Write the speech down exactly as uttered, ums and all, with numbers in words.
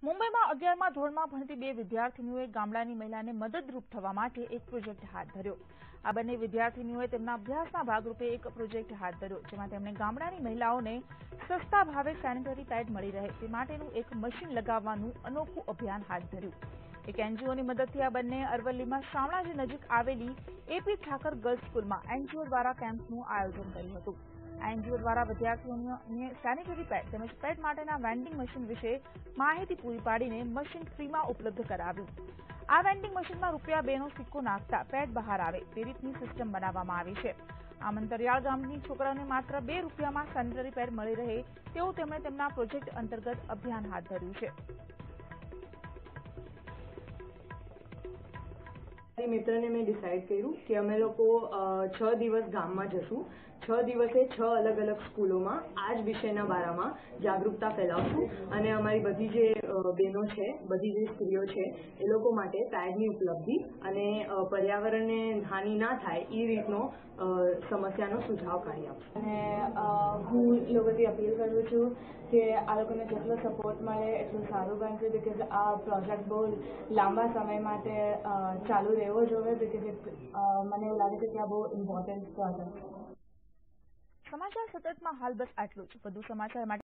મુંબઈમાં અગિયારમાં ધોરણમાં ભણતી બે વિદ્યાર્થીનીઓએ ગામડાની મહિલાને મદદરૂપ થવા માટે એક પ્રોજેક્ટ હાથ ધર્યો. આ બંને વિદ્યાર્થીનીઓએ તેમના અભ્યાસના ભાગરૂપે એક પ્રોજેક્ટ હાથ ધર્યો, જેમાં તેમણે ગામડાની મહિલાઓને સસ્તા ભાવે સેનિટરી પેડ મળી રહે તે માટેનું એક મશીન લગાવવાનું અનોખું અભિયાન હાથ ધર્યું. એક એનજીઓની મદદથી આ બંને અરવલ્લીમાં શામળાજી નજીક આવેલી એપી ઠાકર ગર્લ્સ સ્કૂલમાં એનજીઓ દ્વારા કેમ્પનું આયોજન કર્યું હતું. એનજીઓ દ્વારા વિદ્યાર્થીઓને સેનિટરી પેડ તેમજ પેડ માટેના વેન્ડિંગ મશીન વિશે માહિતી પૂરી પાડીને મશીન ફ્રીમાં ઉપલબ્ધ કરાવ્યું. આ વેન્ડિંગ મશીનમાં રૂપિયા બે નો સિક્કો નાખતા પેડ બહાર આવે તે રીતની સિસ્ટમ બનાવવામાં આવી છે. આમ અંતરિયાળ ગામની છોકરાઓને માત્ર બે રૂપિયામાં સેનિટરી પેડ મળી રહે તેવું તેમણે તેમના પ્રોજેક્ટ અંતર્ગત અભિયાન હાથ ધર્યું છે. મારી મિત્રને મેં ડિસાઈડ કર્યું કે અમે લોકો છ દિવસ ગામમાં જશું. છ દિવસે છ અલગ અલગ સ્કૂલોમાં આ જ વિષયના બારામાં જાગૃતતા ફેલાવશું અને અમારી બધી જે બહેનો છે, બધી જે સ્ત્રીઓ છે એ લોકો માટે પેડની ઉપલબ્ધિ અને પર્યાવરણને હાનિ ના થાય એ રીતનો સમસ્યાનો સુઝાવ કાઢી આપશું. અને હું એ લોકોથી અપીલ કરું છું કે આ લોકોને જેટલો સપોર્ટ મળે એટલું સારું બનશે, બિકોઝ આ પ્રોજેક્ટ બહુ લાંબા સમય માટે ચાલુ રહેવો જોઈએ, બિકોઝ મને એવું લાગે છે કે આ બહુ ઇમ્પોર્ટન્ટ પ્રોજેક્ટ છે. સમાચાર સતતમાં હાલ બસ આટલું જ. વધુ સમાચાર માટે